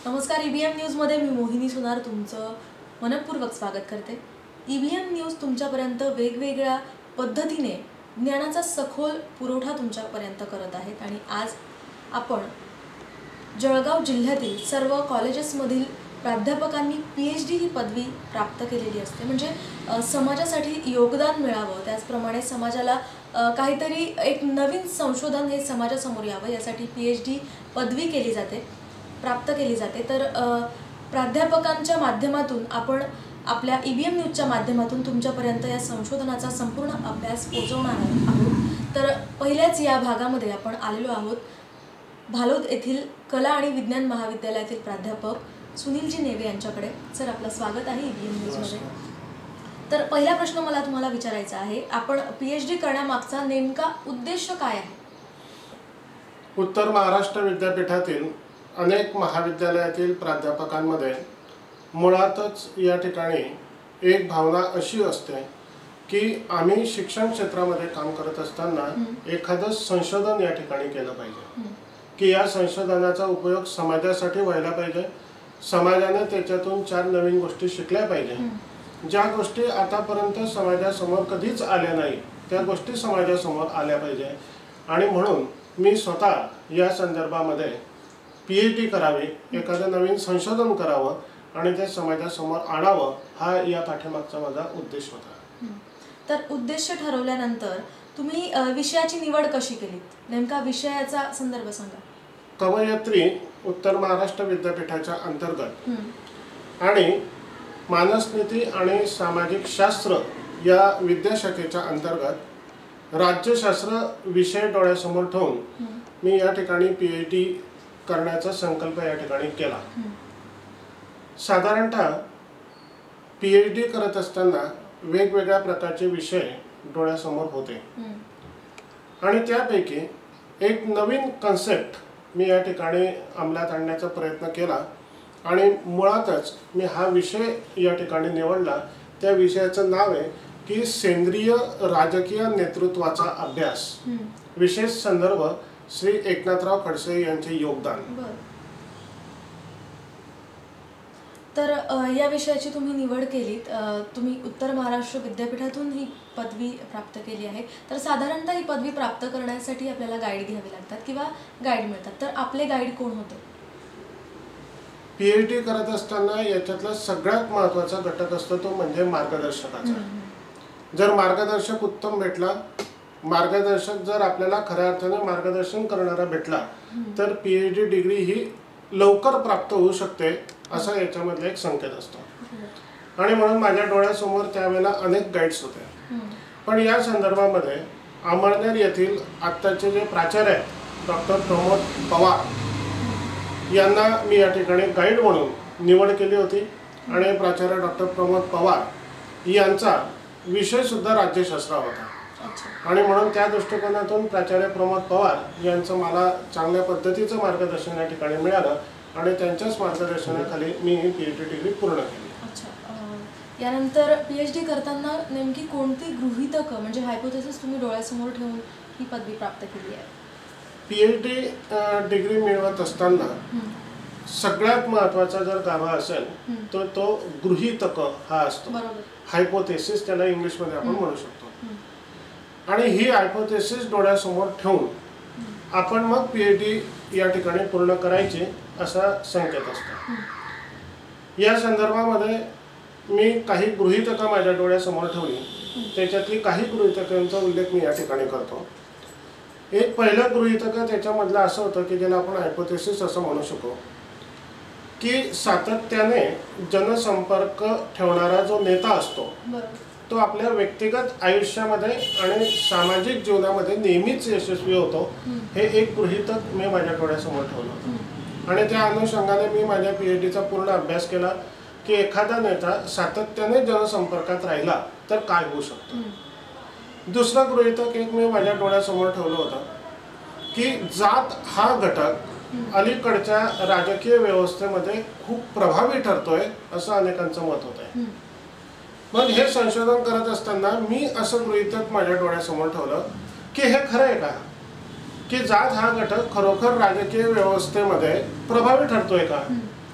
नमस्कार, ईबीएम न्यूजमध्ये मी मोहिनी सुनार तुमचं मनपूर्वक स्वागत करते। ईबीएम न्यूज तुमच्यापर्यंत वेगवेगळ्या पद्धतीने ज्ञानाचा सखोल पुरवठा तुमच्यापर्यंत करत आहेत आणि आज आपण जळगाव जिल्ह्यातील सर्व कॉलेजेसमधील प्राध्यापकांनी पीएचडी ही पदवी प्राप्त केलेली असते। म्हणजे समाजासाठी योगदान मिळावं, त्याचप्रमाणे समाजाला काहीतरी एक नवीन संशोधन हे समाजासमोर यावं यासाठी पीएचडी पदवी केली जाते, प्राप्त केली जाते। तर प्राध्यापकांच्या माध्यमातून आपण आपल्या ईबीएम न्यूजच्या माध्यमातून तुमच्यापर्यंत या संशोधनाचा संपूर्ण अभ्यास पोहोचवणार आहोत। तर पहिल्याच या भागामध्ये आपण आलेलो आहोत भालोद येथील कला आणि विज्ञान महाविद्यालयातील प्राध्यापक सुनीलजी नेवे यांच्याकडे। सर, आपलं स्वागत आहे ईबीएम न्यूजमध्ये। तर पहिला प्रश्न मला तुम्हाला विचारायचा आहे, आपण पीएचडी करण्यामागचा नेमका उद्देश काय आहे? उत्तर महाराष्ट्र विद्यापीठातील अनेक महाविद्यालयातील प्राध्यापकांमध्ये मुळातच या ठिकाणी एक भावना अशी असते की आम्ही शिक्षण क्षेत्रामध्ये काम करत असताना एखादं संशोधन या ठिकाणी केलं पाहिजे, की या संशोधनाचा उपयोग समाजासाठी व्हायला पाहिजे, समाजाने त्याच्यातून 4 नवीन गोष्टी शिकल्या पाहिजे, ज्या गोष्टी आतापर्यंत समाजासमोर कधीच आल्या नाही त्या गोष्टी समाजासमोर आल्या पाहिजे। आणि म्हणून मी स्वतः या संदर्भामध्ये पीएचडी करावी, एखादं नवीन संशोधन करावं आणि ते समाजासमोर आणावं, हा या पाठीमागचा माझा उद्देश होता। तर उद्देश ठरवल्यानंतर तुम्ही विषयाची निवड कशी केली? नेमका विषयाचा संदर्भ सांगा। कवयित्री उत्तर महाराष्ट्र विद्यापीठाच्या अंतर्गत आणि मानसनीती आणि सामाजिक शास्त्र या विद्याशाखेच्या अंतर्गत राज्यशास्त्र विषय डोळ्यासमोर ठेवून मी या ठिकाणी पीएचडी करण्याचा संकल्प या ठिकाणी केला। साधारणतः पीएचडी करत असताना वेगवेगळ्या प्रकारचे विषय डोळ्यासमोर होते आणि त्यापैकी एक नवीन कन्सेप्ट मी या ठिकाणी अंमलात आणण्याचा प्रयत्न केला आणि मुळातच मी हा विषय या ठिकाणी निवडला। त्या विषयाचं नाव आहे की सेंद्रिय राजकीय नेतृत्वाचा अभ्यास, विशेष संदर्भ श्री एकनाथराव खडसे यांचे योगदान। तर या विषयाची तुम्ही निवड केलीत, तुम्ही उत्तर महाराष्ट्र विद्यापीठातून ही पदवी प्राप्त केली आहे। तर साधारणतः ही पदवी प्राप्त करण्यासाठी आपल्याला गाईड घ्यावे लागतात किंवा गाईड मिळतात, तर आपले गाईड कोण होते? पीएचडी करत असताना याच्यातला सगळ्यात महत्त्वाचा घटक असतो तो म्हणजे मार्गदर्शकाचा। जर मार्गदर्शक उत्तम भेटला, मार्गदर्शक जर आपल्याला खऱ्या अर्थाने मार्गदर्शन करणारा भेटला तर पीएचडी डिग्री ही लवकर प्राप्त होऊ शकते, असा याच्यामधला एक संकेत असतो। आणि म्हणून माझ्या डोळ्यासमोर त्यावेळेला अनेक गाईड्स होते। पण या संदर्भामध्ये अमळनेर येथील आत्ताचे जे प्राचार्य आहेत डॉक्टर प्रमोद पवार यांना मी या ठिकाणी गाईड म्हणून निवड केली होती आणि प्राचार्य डॉक्टर प्रमोद पवार यांचा विषय सुद्धा राज्यशास्त्र होता आणि म्हणून त्या दृष्टिकोनातून प्राचार्य प्रमोद पवार यांचं मला चांगल्या पद्धतीचं मार्गदर्शन या ठिकाणी मिळालं आणि त्यांच्याच मार्गदर्शनाखाली मी ही पीएचडी डिग्री पूर्ण केली। यानंतर पीएचडी करताना नेमकी कोणती गृहीतकं म्हणजे हायपोथेसिस तुम्ही डोळ्यासमोर ठेवून ही पदवी प्राप्त केली आहे? पीएचडी डिग्री मिळवत असताना सगळ्यात महत्त्वाचा जर गाभा असेल तर तो गृहीतक हा असतो, हायपोथेसिस त्याला इंग्लिशमध्ये आपण म्हणू शकतो। आणि ही हायपोथेसिस डोळ्यासमोर ठेवून आपण मग पीएचडी या ठिकाणी पूर्ण करायची असा संकेत असतो। या संदर्भामध्ये मी काही गृहीतकं माझ्या डोळ्यासमोर ठेवली, त्याच्यातली काही गृहीतकांचा उल्लेख मी या ठिकाणी करतो। एक पहिलं गृहीतक त्याच्यामधलं असं होतं की ज्याला आपण हायपोथेसिस असं म्हणू शकतो की सातत्याने जनसंपर्क ठेवणारा जो नेता असतो तो आपल्या व्यक्तिगत आयुष्यामध्ये आणि सामाजिक जीवनामध्ये नेहमीच यशस्वी होतो, हे एक गृहीतक मी माझ्या डोळ्यासमोर ठेवलं होतं। आणि त्या अनुषंगाने मी माझ्या पीएचडीचा पूर्ण अभ्यास केला की एखादा नेता सातत्याने जनसंपर्कात राहिला तर काय होऊ शकतं। दुसरं गृहीतक एक मी माझ्या डोळ्यासमोर ठेवलं होतं की जात हा घटक अलीकडच्या राजकीय व्यवस्थेमध्ये खूप प्रभावी ठरतोय असं अनेकांचं मत होतं। मग हे संशोधन करत असताना मी असं गृहीतक माझ्या डोळ्यासमोर ठेवलं की हे खरं आहे का, की जात हा घटक खरोखर राजकीय व्यवस्थेमध्ये प्रभावी ठरतोय का,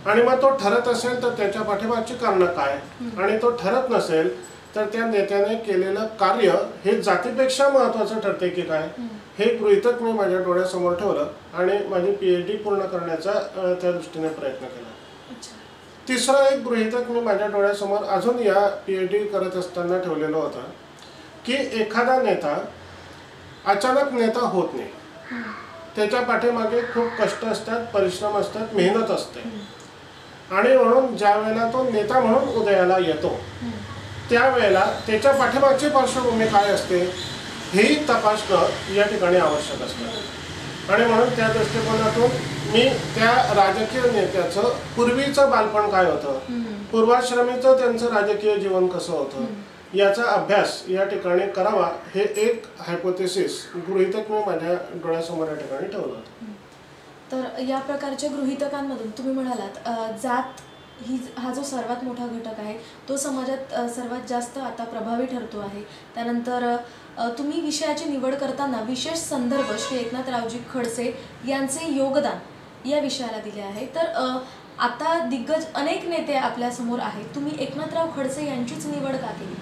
आणि मग तो ठरत असेल तर त्याच्या पाठीमागची कारणं काय, आणि तो ठरत नसेल तर त्या नेत्याने केलेलं कार्य हे जातीपेक्षा महत्त्वाचं ठरते की काय, हे गृहीतक मी माझ्या डोळ्यासमोर ठेवलं आणि माझी PhD पूर्ण करण्याचा त्या दृष्टीने प्रयत्न केला. तिसरं एक गृहीतक मी माझ्या डोळ्यासमोर अजून या PhD करत असताना ठेवलेलं होतं की एखादा नेता अचानक नेता होत नाही. त्याच्या पाठीमागे खूप कष्ट असतात, परिश्रम असतात, मेहनत असते. आणि म्हणून ज्या वेळेला तो नेता म्हणून उदयाला येतो त्यावेळेला त्याच्या पाठीमागची पार्श्वभूमी काय असते हेही तपासणं या ठिकाणी आवश्यक असतं. आणि म्हणून त्या दृष्टिकोनातून मी त्या राजकीय नेत्याचं पूर्वीचं बालपण काय होतं, पूर्वाश्रमीचं त्यांचं राजकीय जीवन कसं होतं याचा अभ्यास या ठिकाणी करावा, हे एक हायपोथेसिस गृहीतक मी माझ्या डोळ्यासमोर या ठिकाणी ठेवलं होतं. तर या प्रकारच्या गृहीतकांमधून तुम्ही म्हणालात जात हा जो सर्वात मोठा घटक आहे तो समाजात सर्वात जास्त आता प्रभावी ठरतो आहे. त्यानंतर तुम्ही विषयाची निवड करताना विशेष संदर्भ श्री एकनाथरावजी खडसे यांचे योगदान या विषयाला दिले आहे. तर आता दिग्गज अनेक नेते आपल्यासमोर आहेत, तुम्ही एकनाथराव खडसे यांचीच निवड का केली?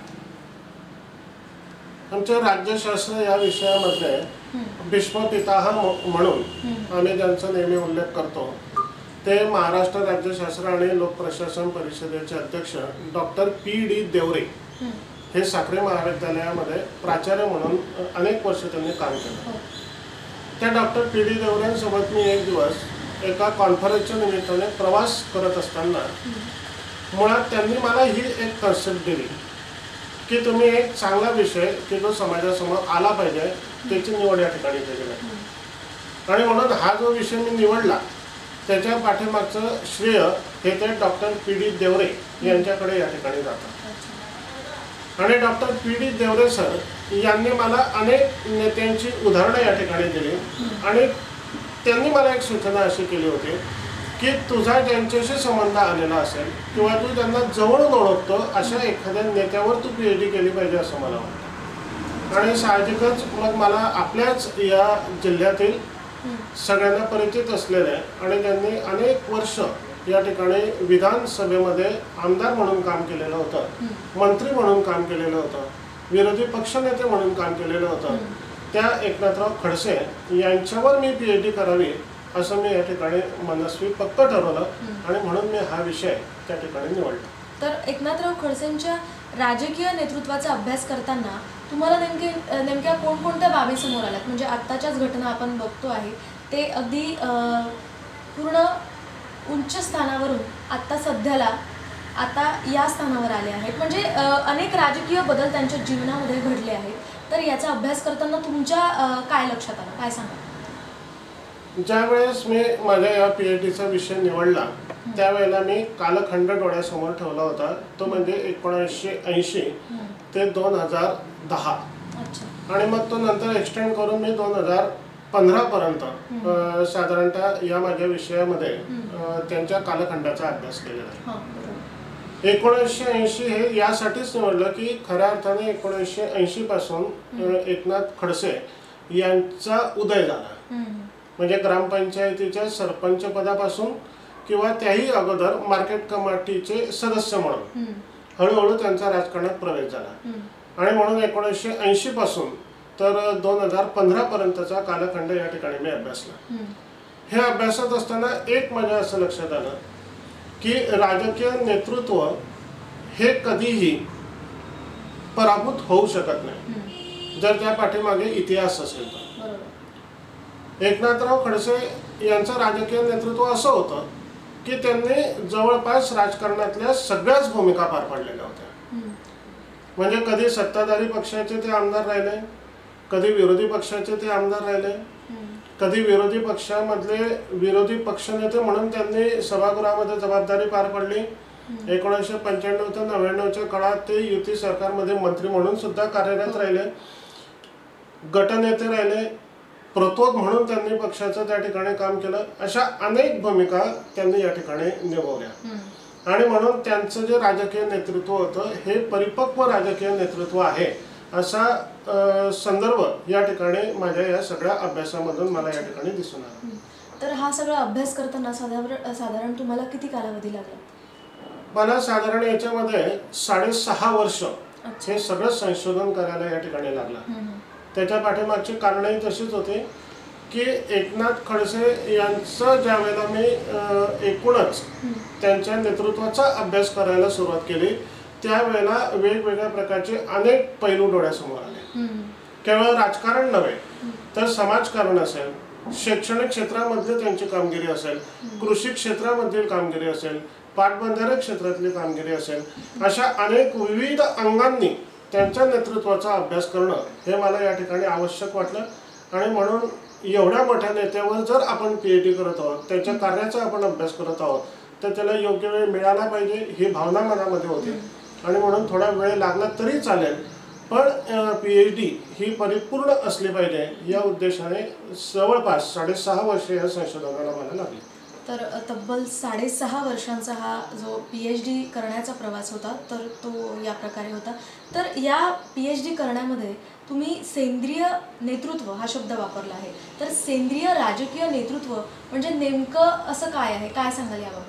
आमच्या राज्यशास्त्र या विषयामध्ये भीष्मपितामह म्हणून आम्ही ज्यांचा नेहमी उल्लेख करतो ते महाराष्ट्र राज्यशास्त्र आणि लोकप्रशासन परिषदेचे अध्यक्ष डॉक्टर PD देवरे हे साखरे महाविद्यालयामध्ये प्राचार्य म्हणून अनेक वर्ष त्यांनी काम केलं. त्या डॉक्टर PD देवरेंसोबत मी एक दिवस एका कॉन्फरन्सच्या निमित्ताने प्रवास करत असताना मुळात त्यांनी मला ही एक कन्सेप्ट दिली की तुम्ही एक चांगला विषय की जो समाजासमोर आला पाहिजे त्याची निवड या ठिकाणी केली आहे. आणि म्हणून हा जो विषय मी निवडला त्याच्या पाठीमागचं श्रेय हे ते डॉक्टर PD देवरे यांच्याकडे या ठिकाणी जातं. आणि डॉक्टर PD देवरे सर यांनी मला अनेक नेत्यांची उदाहरणं या ठिकाणी दिली आणि त्यांनी मला एक सूचना अशी केली होती की तुझा ज्यांच्याशी संबंध आलेला असेल किंवा तू त्यांना जवळून ओळखतो अशा एखाद्या नेत्यावर तू PhD केली पाहिजे असं मला वाटतं. आणि साहजिकच मग मला आपल्याच या जिल्ह्यातील सगळ्यांना परिचित असलेले आणि त्यांनी अनेक वर्ष या ठिकाणी विधानसभेमध्ये आमदार म्हणून काम केलेलं होतं, मंत्री म्हणून काम केलेलं होतं, विरोधी पक्षनेते म्हणून काम केलेलं होतं, त्या एकनाथराव खडसे यांच्यावर मी PhD करावी असं मी या ठिकाणी मनस्वी पक्क ठरवलं आणि म्हणून मी हा विषय त्या ठिकाणी निवडला. तर एकनाथराव खडसेंच्या राजकीय नेतृत्वाचा अभ्यास करताना तुम्हाला नेमक्या कोणकोणत्या बाबी समोर आल्यात? म्हणजे आत्ताच्याच घटना आपण बघतो आहे ते अगदी पूर्ण उच्च स्थानावरून आत्ता सध्याला आता या स्थानावर आले आहेत. म्हणजे अनेक राजकीय बदल त्यांच्या जीवनामध्ये घडले आहेत. तर याचा अभ्यास करताना तुमच्या काय लक्षात आलं, काय सांगा? ज्यावेळेस मी माझ्या या PhDचा विषय निवडला त्यावेळेला मी कालखंड डोळ्यासमोर ठेवला होता, तो म्हणजे 1980 ते 2010. आणि मग तो नंतर एक्सटेंड करून मी 2015 पर्यंत साधारणतः या माझ्या विषयामध्ये त्यांच्या कालखंडाचा अभ्यास केलेला आहे. 1980 हे यासाठीच निवडलं की खऱ्या अर्थाने 1980 पासून एकनाथ खडसे यांचा उदय झाला. म्हणजे ग्रामपंचायतीच्या सरपंच पदापासून किंवा त्याही अगोदर मार्केट कमिटीचे सदस्य म्हणून हळूहळू त्यांचा राजकारणात प्रवेश झाला. आणि म्हणून 1980 पासून तर 2015 पर्यंतचा कालखंड या ठिकाणी मी अभ्यासला. हे अभ्यासात असताना एक माझ्या असं लक्षात आलं की राजकीय नेतृत्व हे कधीही पराभूत होऊ शकत नाही जर त्या पाठीमागे इतिहास असेल तर. एकनाथराव खडसे यांचं राजकीय नेतृत्व असं होतं की त्यांनी जवळपास राजकारणातल्या सगळ्याच भूमिका पार पाडलेल्या होत्या. म्हणजे कधी सत्ताधारी पक्षाचे ते आमदार राहिले, कधी विरोधी पक्षाचे ते आमदार राहिले, कधी विरोधी पक्षामधले विरोधी पक्षनेते म्हणून त्यांनी सभागृहामध्ये जबाबदारी पार पडली. 1995 ते 99च्या काळात ते युती सरकारमध्ये मंत्री म्हणून सुद्धा कार्यरत राहिले, गटनेते राहिले, प्रतोद म्हणून त्यांनी पक्षाचं त्या ठिकाणी काम केलं. अशा अनेक भूमिका त्यांनी या ठिकाणी निभावल्या. आणि म्हणून त्यांचं जे राजकीय नेतृत्व होतं हे परिपक्व राजकीय नेतृत्व आहे असा संदर्भ या ठिकाणी माझ्या या सगळ्या अभ्यासामधून मला या ठिकाणी दिसून आला. तर हा सगळा अभ्यास करताना साधारण तुम्हाला किती कालावधी लागला? मला साधारण याच्यामध्ये 6.5 वर्ष हे सगळं संशोधन करायला या ठिकाणी लागलं. त्याच्या पाठीमागची कारणही तशीच होते की एकनाथ खडसे यांचं ज्या वेळेला मी एकूणच त्यांच्या नेतृत्वाचा अभ्यास करायला सुरुवात केली त्यावेळेला वेगवेगळ्या प्रकारचे अनेक पैलू डोळ्यासमोर आले. केवळ राजकारण नव्हे तर समाजकारण असेल, शैक्षणिक क्षेत्रामधली त्यांची कामगिरी असेल, कृषी क्षेत्रामधील कामगिरी असेल, पाटबंधारे क्षेत्रातली कामगिरी असेल, अशा अनेक विविध अंगांनी त्यांच्या नेतृत्वाचा अभ्यास करणं हे मला या ठिकाणी आवश्यक वाटलं. आणि म्हणून एवढ्या मोठ्या नेत्यावर जर आपण PhD करत आहोत, त्यांच्या कार्याचा आपण अभ्यास करत आहोत, तर त्याला योग्य वेळ मिळाला पाहिजे ही भावना मनामध्ये होती. आणि म्हणून थोडा वेळ लागला तरी चालेल, पण PhD ही परिपूर्ण असली पाहिजे या उद्देशाने जवळपास 6.5 वर्ष या संशोधनाला मला लागली. तर तब्बल 6.5 वर्षांचा हा जो PhD करण्याचा प्रवास होता तर तो या प्रकारे होता. तर या PhD करण्यामध्ये तुम्ही सेंद्रिय नेतृत्व हा शब्द वापरला आहे. तर सेंद्रिय राजकीय नेतृत्व म्हणजे नेमकं असं काय आहे, काय सांगाल याबाबत?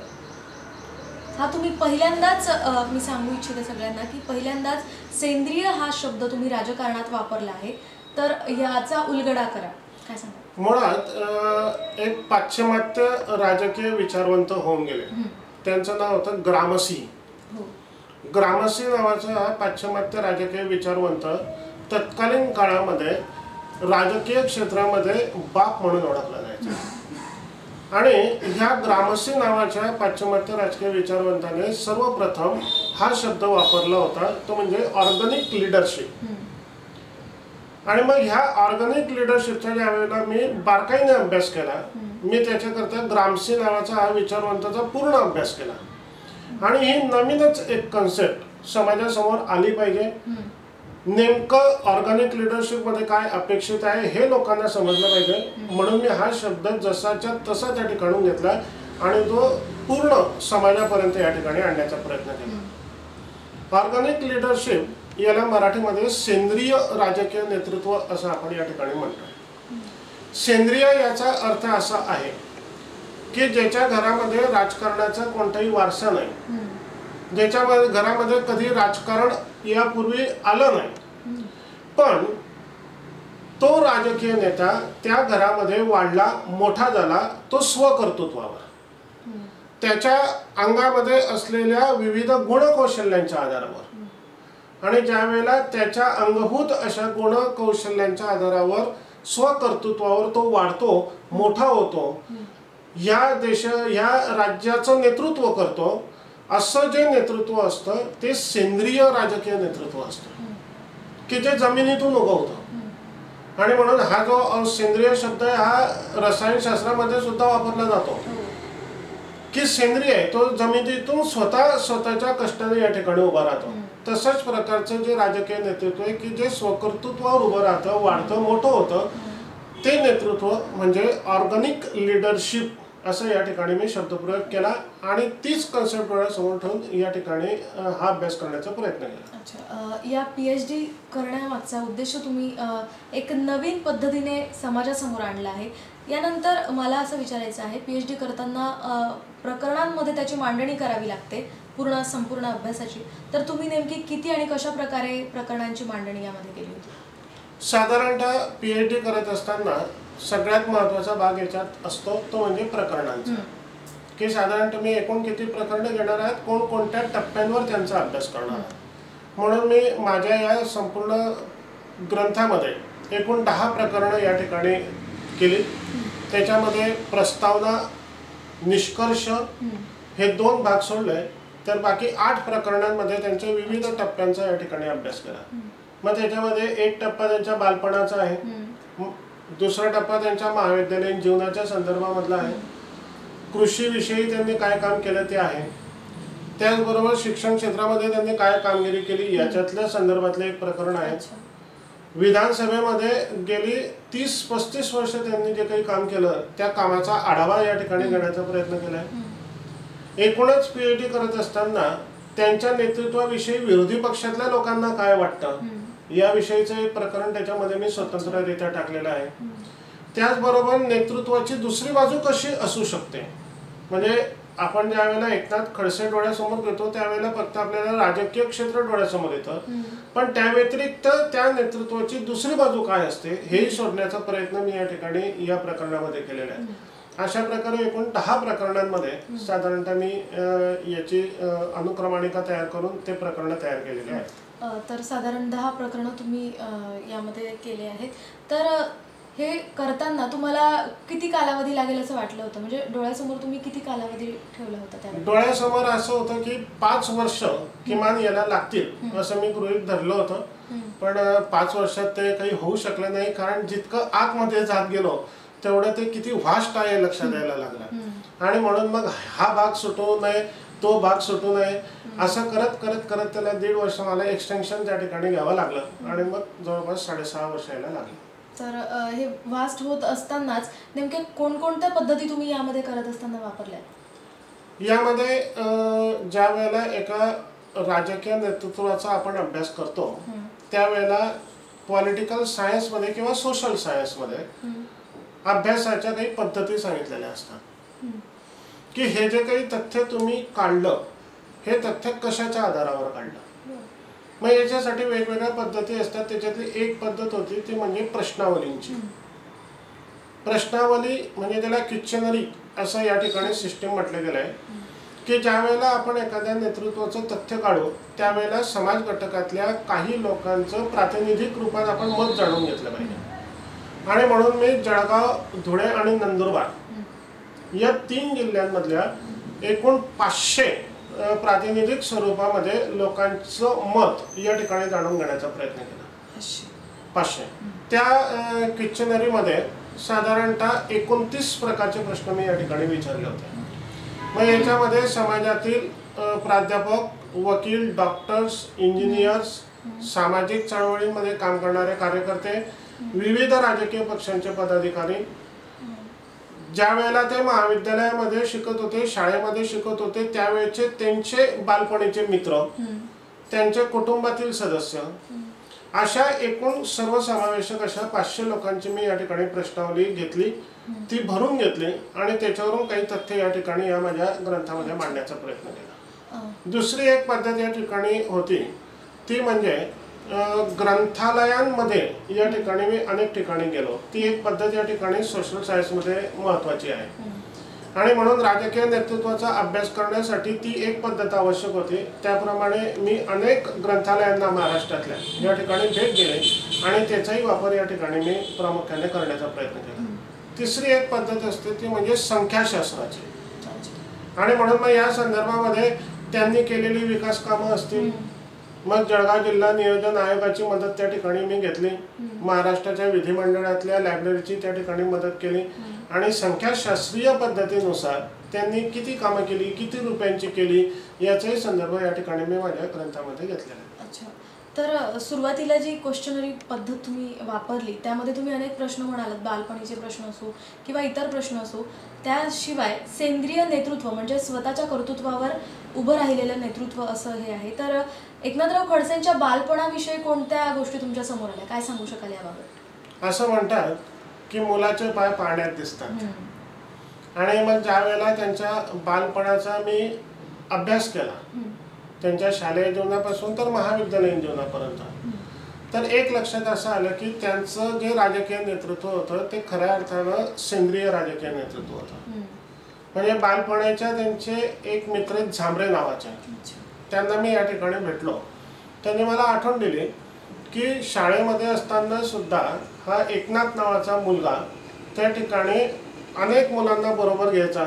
हा तुम्ही पहिल्यांदाच मी सांगू इच्छिते सगळ्यांना की पहिल्यांदाच सेंद्रिय हा शब्द तुम्ही राजकारणात वापरला आहे. तर याचा उलगडा करा, काय सांगाल? मुळात एक पाश्चिमात्य राजकीय विचारवंत होऊन गेले. त्यांचं नाव होतं ग्रामसी. ग्रामसी नावाचा हा पाश्चिमात्य राजकीय विचारवंत तत्कालीन काळामध्ये राजकीय क्षेत्रामध्ये बाप म्हणून ओळखला जायचा. आणि ह्या ग्रामसी नावाच्या पाश्चिमात्य राजकीय विचारवंताने सर्वप्रथम हा शब्द वापरला होता, तो म्हणजे ऑर्गॅनिक लीडरशिप. आणि मग ह्या ऑर्गॅनिक लीडरशिपचा ज्या वेळेला मी बारकाईने अभ्यास केला, मी त्याच्याकरता ग्रामसी नावाचा हा विचारवंताचा पूर्ण अभ्यास केला. आणि ही नवीनच एक कन्सेप्ट समाजासमोर आली पाहिजे. नेमकं ऑर्गॅनिक लीडरशिप मध्ये काय अपेक्षित आहे हे लोकांना समजलं पाहिजे, म्हणून मी हा शब्द जसाच्या तसा त्या ठिकाणून घेतला आणि तो पूर्ण समाजापर्यंत या ठिकाणी आणण्याचा प्रयत्न केला. ऑर्गॅनिक लीडरशिप याला मराठीमध्ये सेंद्रिय राजकीय नेतृत्व असं आपण या ठिकाणी म्हणतो. सेंद्रिय याचा अर्थ असा आहे की ज्याच्या घरामध्ये राजकारणाचा कोणताही वारसा नाही, ज्याच्या घरामध्ये कधी राजकारण यापूर्वी आलं नाही, पण तो राजकीय नेता त्या घरामध्ये वाढला, मोठा झाला, तो स्वकर्तृत्वावर त्याच्या अंगामध्ये असलेल्या विविध गुणकौशल्यांच्या आधारावर आणि ज्या वेळेला त्याच्या अंगभूत अशा गुणकौशल्यांच्या आधारावर स्वकर्तृत्वावर तो वाढतो, मोठा होतो, या राज्याचं नेतृत्व करतो, असं जे नेतृत्व असतं ते सेंद्रिय राजकीय नेतृत्व असतं की जे जमिनीतून उगवतं. आणि म्हणून हा जो सेंद्रिय शब्द आहे हा रसायनशास्त्रामध्ये सुद्धा वापरला जातो की सेंद्रिय आहे तो जमिनीतून स्वतःच्या कष्टाने या ठिकाणी उभा राहतो. तसंच प्रकारचं जे राजकीय नेतृत्व आहे की जे स्वकर्तृत्वावर उभं राहतं, वाढतं, मोठं होतं, ते नेतृत्व म्हणजे ऑर्गॅनिक लीडरशिप असं या ठिकाणी मी शब्दप्रयोग केला आणि तीच कन्सेप्ट डोळ्यासमोर ठेवून या ठिकाणी हा अभ्यास करण्याचा प्रयत्न केला. अच्छा, या PhD करण्यामागचा उद्देश तुम्ही एक नवीन पद्धतीने समाजासमोर आणला आहे. यानंतर मला असं विचारायचं आहे, PhD करताना प्रकरणांमध्ये त्याची मांडणी करावी लागते संपूर्ण अभ्यासाची, तर तुम्ही नेमकी किती आणि कशा प्रकारे प्रकरणांची मांडणी यामध्ये केली होती? साधारणतः PhD करत असताना सगळ्यात महत्त्वाचा भाग याच्यात असतो तो म्हणजे प्रकरणांचा, की साधारणतः मी एकूण किती प्रकरणे घेणार आहेत, कोणकोणत्या टप्प्यांवर त्यांचा अभ्यास करणार आहे. म्हणून मी माझ्या या संपूर्ण ग्रंथामध्ये एकूण 10 प्रकरणं या ठिकाणी केली. त्याच्यामध्ये प्रस्तावना, निष्कर्ष हे 2 भाग सोडले तर बाकी 8 प्रकरणांमध्ये त्यांच्या विविध टप्प्यांचा या ठिकाणी अभ्यास केला. मग त्याच्यामध्ये एक टप्पा त्यांच्या बालपणाचा आहे, दुसरा टप्पा त्यांच्या महाविद्यालयीन जीवनाच्या संदर्भामधला आहे, कृषीविषयी त्यांनी काय काम केलं ते आहे, त्याचबरोबर शिक्षण क्षेत्रामध्ये त्यांनी काय कामगिरी केली याच्यातल्या संदर्भातलं एक प्रकरण आहे, विधानसभेमध्ये गेली 30-35 वर्ष त्यांनी जे काही काम केलं त्या कामाचा आढावा या ठिकाणी घेण्याचा प्रयत्न केला आहे. एकूणच PhD करत असताना त्यांच्या नेतृत्वाविषयी विरोधी पक्षातल्या लोकांना काय वाटतं याविषयीचं एक प्रकरण त्याच्यामध्ये मी स्वतंत्ररित्या टाकलेलं आहे. त्याचबरोबर नेतृत्वाची दुसरी बाजू कशी असू शकते, म्हणजे आपण ज्या वेळेला एकनाथ खडसे डोळ्यासमोर घेतो त्यावेळेला फक्त आपल्याला राजकीय क्षेत्र डोळ्यासमोर येतं, पण त्या व्यतिरिक्त त्या नेतृत्वाची दुसरी बाजू काय असते हेही शोधण्याचा प्रयत्न मी या ठिकाणी या प्रकरणामध्ये केलेला आहे. अशा प्रकारे एकूण 10 प्रकरणांमध्ये साधारणतः मी याची अनुक्रमणिका तयार करून ते प्रकरण तयार केलेले आहेत. तर साधारण 10 प्रकरणं तुम्ही यामध्ये केले आहेत. तर हे करताना तुम्हाला किती कालावधी लागेल असं वाटलं होतं, म्हणजे डोळ्यासमोर तुम्ही किती कालावधी ठेवला होता त्यावेळी? डोळ्यासमोर असं होतं की 5 वर्ष किमान याला लागतील असं मी गृहीत धरलं होतं, पण 5 वर्षात ते काही होऊ शकलं नाही, कारण जितकं आतमध्ये जात गेलो तेवढं ते किती व्हास्ट आहे लक्षात यायला लागलं. आणि म्हणून मग हा भाग सुटू नये, तो भाग सुटू नये, असं करत करत करत त्याला 1.5 वर्ष मला एक्सटेन्शन त्या ठिकाणी घ्यावं लागलं आणि मग जवळपास 6.5 वर्ष यायला लागली. तर हे वास्ट होत असतानाच नेमके कोणकोणत्या पद्धती तुम्ही यामध्ये करत असताना वापरल्या? यामध्ये ज्या वेळेला एका राजकीय नेतृत्वाचा आपण अभ्यास करतो त्यावेळेला पॉलिटिकल सायन्समध्ये किंवा सोशल सायन्समध्ये अभ्यासाच्या काही पद्धती सांगितलेल्या असतात की हे जे काही तथ्य तुम्ही काढलं हे तथ्य कशाच्या आधारावर काढलं. मग याच्यासाठी वेगवेगळ्या पद्धती असतात. त्याच्यातली एक पद्धत होती ती म्हणजे प्रश्नावलींची. प्रश्नावली म्हणजे त्याला क्वेश्चनरी असं या ठिकाणी सिस्टीम म्हटलं गेलं आहे की ज्या वेळेला आपण एखाद्या नेतृत्वाचं तथ्य काढू त्यावेळेला समाज घटकातल्या काही लोकांचं प्रातिनिधिक रूपात आपण मत जाणून घेतलं पाहिजे. आणि म्हणून मी जळगाव, धुळे आणि नंदुरबार या 3 जिल्ह्यांमधल्या एकूण 500 प्रातिनिधिक स्वरूपामध्ये लोकांचं मत या ठिकाणी जाणून घेण्याचा प्रयत्न केला. 500 त्या क्वेश्चनरीमध्ये साधारणतः 29 प्रकारचे प्रश्न मी या ठिकाणी विचारले होते. मग याच्यामध्ये समाजातील प्राध्यापक, वकील, डॉक्टर्स, इंजिनियर्स, सामाजिक चळवळींमध्ये काम करणारे कार्यकर्ते, विविध राजकीय पक्षांचे पदाधिकारी, ज्या वेळेला ते महाविद्यालयामध्ये शिकत होते, शाळेमध्ये शिकत होते त्यावेळेचे त्यांचे बालपणीचे मित्र, त्यांच्या कुटुंबातील सदस्य, अशा एकूण सर्वसमावेशक अशा 500 लोकांची मी या ठिकाणी प्रश्नावली घेतली, ती भरून घेतली आणि त्याच्यावरून काही तथ्य या ठिकाणी या माझ्या ग्रंथामध्ये मांडण्याचा प्रयत्न केला. दुसरी एक पद्धत या ठिकाणी होती ती म्हणजे ग्रंथालयांमध्ये या ठिकाणी मी अनेक ठिकाणी गेलो. ती एक पद्धत या ठिकाणी सोशल सायन्समध्ये महत्त्वाची आहे आणि म्हणून राजकीय नेतृत्वाचा अभ्यास करण्यासाठी ती एक पद्धत आवश्यक होती. त्याप्रमाणे मी अनेक ग्रंथालयांना महाराष्ट्रातल्या या ठिकाणी भेट दिली आणि त्याचाही वापर या ठिकाणी मी प्रामुख्याने करण्याचा प्रयत्न केला. तिसरी एक पद्धत असते ती म्हणजे संख्याशास्त्राची. आणि म्हणून मग या संदर्भामध्ये त्यांनी केलेली विकास कामं असतील, मग जळगाव जिल्हा नियोजन आयोगाची मदत त्या ठिकाणी मी घेतली, महाराष्ट्राच्या विधिमंडळातल्या लायब्ररीची त्या ठिकाणी मदत केली आणि संख्याशास्त्रीय पद्धतीनुसार त्यांनी किती कामं केली, किती रुपयांची केली याचाही संदर्भ या ठिकाणी मी माझ्या ग्रंथामध्ये घेतलेला आहे. अच्छा, तर सुरुवातीला जी क्वेश्चनरी पद्धत तुम्ही वापरली त्यामध्ये तुम्ही अनेक प्रश्न म्हणालात, बालपणीचे प्रश्न असो किंवा इतर प्रश्न असो, त्याशिवाय सेंद्रिय नेतृत्व म्हणजे स्वतःच्या कर्तृत्वावर उभं राहिलेलं नेतृत्व असं हे आहे. तर एकनाथराव खडसेंच्या बालपणाविषयी कोणत्या गोष्टी तुमच्या समोर आल्या, काय सांगू शकाल याबाबत? असं म्हणतात की मुलाचे पाय पाण्यात दिसतात आणि मग ज्या वेळेला त्यांच्या बालपणाचा मी अभ्यास केला, त्यांच्या शालेय जीवनापासून तर महाविद्यालयीन जीवनापर्यंत, तर एक लक्षात असं आलं की त्यांचं जे राजकीय नेतृत्व होतं ते खऱ्या अर्थानं सेंद्रिय राजकीय नेतृत्व होतं. म्हणजे बालपणाच्या त्यांचे एक मित्र झांबरे नावाचे, त्यांना मी या ठिकाणी भेटलो. त्यांनी मला आठवण दिली की शाळेमध्ये असताना सुद्धा हा एकनाथ नावाचा मुलगा त्या ठिकाणी अनेक मुलांना बरोबर घ्यायचा,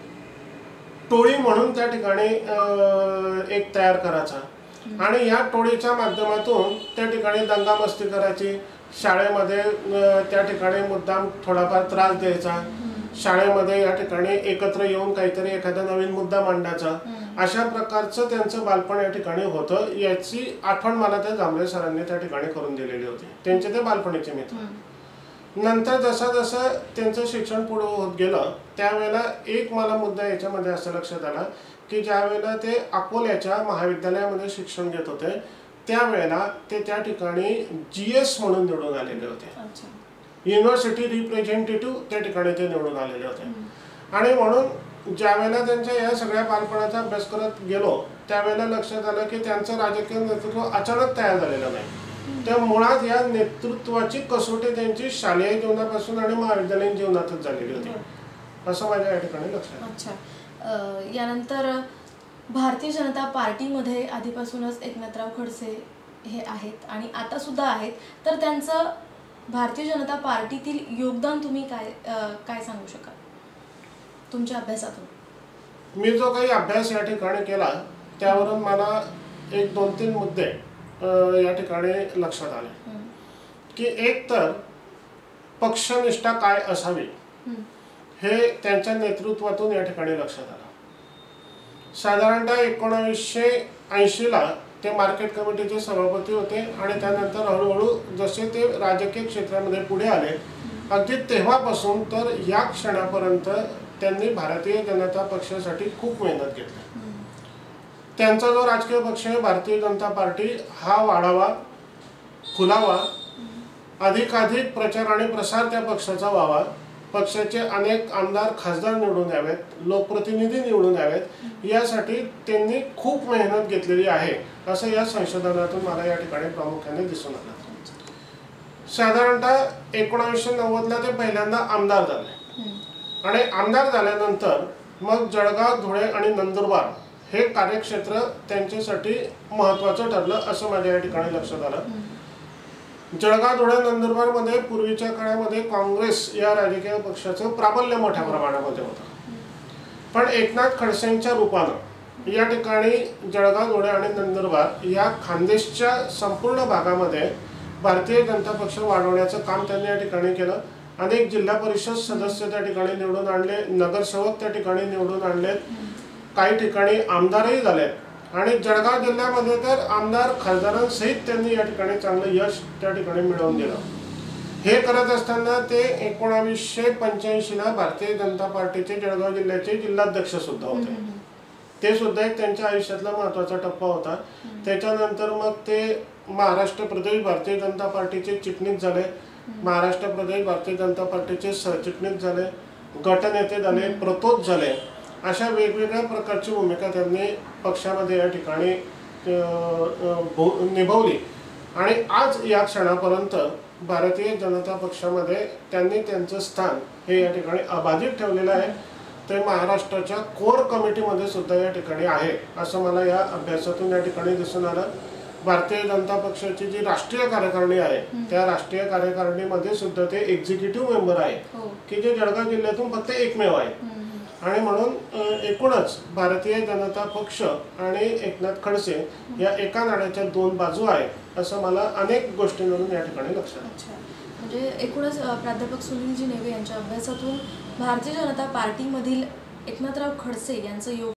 टोळी म्हणून त्या ठिकाणी एक तयार करायचा आणि या टोळीच्या माध्यमातून त्या ठिकाणी दंगामस्ती करायची, शाळेमध्ये त्या ठिकाणी मुद्दाम थोडाफार त्रास द्यायचा, शाळेमध्ये या ठिकाणी एकत्र येऊन काहीतरी एखादा नवीन मुद्दा मांडायचा, अशा प्रकारचं त्यांचं बालपण या ठिकाणी होतं. याची आठवण मला त्या जांभळे सरांनी त्या ठिकाणी करून दिलेली होती, त्यांचे ते बालपणीचे मित्र. नंतर जसं जसं त्यांचं शिक्षण पुढे होत गेलं त्यावेळेला एक मला मुद्दा याच्यामध्ये असं लक्षात आला की ज्या वेळेला ते अकोल्याच्या महाविद्यालयामध्ये शिक्षण घेत होते त्यावेळेला ते त्या ठिकाणी GS म्हणून निवडून आलेले होते. युनिव्हर्सिटी रिप्रेझेंटेटिव्ह त्या ठिकाणी ते निवडून आलेले होते. आणि म्हणून ज्या वेळेला त्यांच्या या सगळ्या बालपणाचा अभ्यास करत गेलो त्यावेळेला लक्षात आलं की त्यांचं राजकीय नेतृत्व अचानक तयार झालेलं नाही. त्या मुळात या नेतृत्वाची कसोटी त्यांची शालेय जीवनापासून आणि महाविद्यालयीन जीवनातच झालेली होती असं माझ्या या ठिकाणी लक्षात. अच्छा, यानंतर भारतीय जनता पार्टीमध्ये आधीपासूनच एकनाथराव खडसे हे आहेत आणि आता सुद्धा आहेत, तर त्यांचं भारतीय जनता पार्टीतील योगदान तुम्ही काय सांगू शकाल तुमच्या अभ्यासातून? मी जो काही अभ्यास या ठिकाणी केला त्यावरून मला एक 2-3 मुद्दे या ठिकाणी लक्षात आले की एक तर पक्षनिष्ठा काय असावी हे त्यांच्या नेतृत्वातून या ठिकाणी लक्षात आलं. साधारणतः 1980ला ते मार्केट कमिटीचे सभापती होते आणि त्यानंतर हळूहळू जसे ते राजकीय क्षेत्रामध्ये पुढे आले अगदी तेव्हापासून तर या क्षणापर्यंत त्यांनी भारतीय जनता पक्षासाठी खूप मेहनत घेतली. त्यांचा जो राजकीय पक्ष आहे भारतीय जनता पार्टी हा वाढावा, खुलावा, अधिकाधिक प्रचार आणि प्रसार त्या पक्षाचा व्हावा, पक्षाचे अनेक आमदार खासदार निवडून यावेत, लोकप्रतिनिधी निवडून यावेत यासाठी त्यांनी खूप मेहनत घेतलेली आहे असं या संशोधनातून मला या ठिकाणी प्रामुख्याने दिसून आलं. साधारणतः 1990ला ते पहिल्यांदा आमदार झाले आणि आमदार झाल्यानंतर मग जळगाव, धुळे आणि नंदुरबार हे कार्यक्षेत्र त्यांच्यासाठी महत्त्वाचं ठरलं असं माझ्या या ठिकाणी लक्षात आलं. जळगाव, धुळे, नंदुरबारमध्ये पूर्वीच्या काळामध्ये काँग्रेस या राजकीय पक्षाचं प्राबल्य मोठ्या प्रमाणामध्ये होतं, पण एकनाथ खडसेंच्या रूपानं या ठिकाणी जळगाव, धुळे आणि नंदुरबार या खानदेशच्या संपूर्ण भागामध्ये भारतीय जनता पक्ष वाढवण्याचं काम त्यांनी या ठिकाणी केलं. अनेक जिल्हा परिषद सदस्य त्या ठिकाणी निवडून आणले, नगरसेवक त्या ठिकाणी निवडून आणलेत, काही ठिकाणी आमदारही झालेत आणि जळगाव जिल्ह्यामध्ये तर आमदार खासदारांसहित त्यांनी या ठिकाणी चांगलं यश त्या ठिकाणी मिळवून दिलं. हे करत असताना ते 1985ला भारतीय जनता पार्टीचे जळगाव जिल्ह्याचे जिल्हाध्यक्ष सुद्धा होते. ते सुद्धा एक त्यांच्या आयुष्यातला महत्त्वाचा टप्पा होता. त्याच्यानंतर मग ते महाराष्ट्र प्रदेश भारतीय जनता पार्टीचे चिटणीस झाले, महाराष्ट्र प्रदेश भारतीय जनता पार्टीचे सरचिटणीस झाले, गटनेते झाले, प्रतोद झाले. अशा वेगवेगळ्या प्रकारची भूमिका त्यांनी पक्षामध्ये या ठिकाणी निभावली आणि आज या क्षणापर्यंत भारतीय जनता पक्षामध्ये त्यांनी त्यांचं स्थान हे या ठिकाणी अबाधित ठेवलेलं आहे. ते महाराष्ट्राच्या कोर कमिटीमध्ये सुद्धा या ठिकाणी आहे असं मला या अभ्यासातून या ठिकाणी दिसून आलं. भारतीय जनता पक्षाची जी राष्ट्रीय कार्यकारिणी आहे त्या राष्ट्रीय कार्यकारिणीमध्ये सुद्धा ते एक्झिक्युटिव्ह मेंबर आहे की जे जळगाव जिल्ह्यातून फक्त एकमेव आहे. आणि म्हणून एकूणच भारतीय जनता पक्ष आणि एकनाथ खडसे या एका नाण्याच्या 2 बाजू आहेत असं मला अनेक गोष्टींवरून या ठिकाणी लक्षात आलं. म्हणजे एकूणच प्राध्यापक सुनीलजी नेवे यांच्या अभ्यासातून भारतीय जनता पार्टीमधील एकनाथराव खडसे यांचं योगदान